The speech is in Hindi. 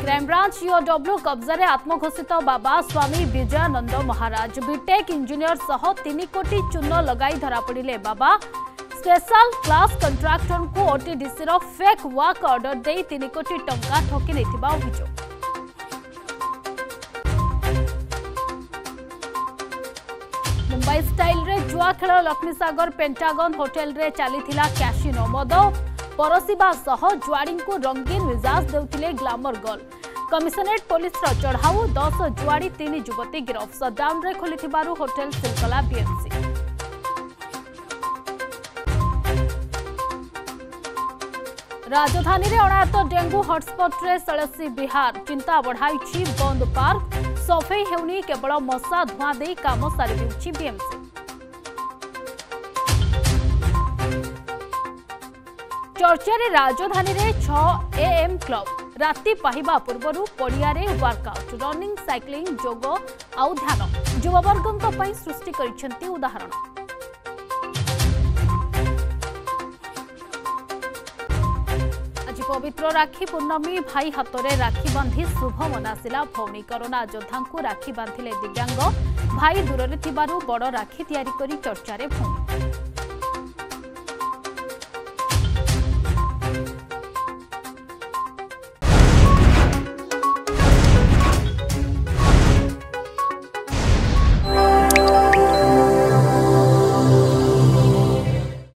क्राइमब्रांच ईओडब्ल्यू कब्जारे आत्मघोषित बाबा स्वामी विजयानंद महाराज बीटेक इंजीनियर सह 3 कोटी चून लगाई धरा पड़े बाबा स्पेशल क्लास कंट्राक्टर को ओटीडीसी फेक वर्क ऑर्डर दे 3 कोटी टंका ठकी नहीं अभियोग। मुंबई स्टाइल रे जुआ खेल लक्ष्मीसागर पेंटागन होटेल रे चलीथिला कैसिनो मद परसिबा सह जुआड़ी को रंगीन मिजाज देउथिले ग्लैमर गर्ल। कमिशनरेट पुलिस चढ़ाऊ 10 जुआड़ी 3 युवती गिरफ। सटडाउन रे खोलिथिबारु होटेल सिलकला बीएमसी। राजधानी रे अणायत डेंगू हॉटस्पॉट रे सलसी बिहार चिंता बढ़ाई बंद पार्क सफेई हेउनी केवल मशा धुआं दे काम सारी देउछि बीएमसी। चर्चारे राजधानी रे 6 AM क्लब राति पाहिबा पूर्वरु पड़िया रे वर्कआउट रनिंग साइक्लिंग जोग आउ ध्यान युववर्गों पई सृष्टि करिसेंती उदाहरण। आज पवित्र राखी पूर्णमी भाई हाथरे राखी बांधी शुभ मनासिला भौणी। कोरोना योद्धा को राखी बांधिले दिव्यांग भाई दूर रे थिबारु बड़ राखी तैयारी करी चर्चा रे भौणी।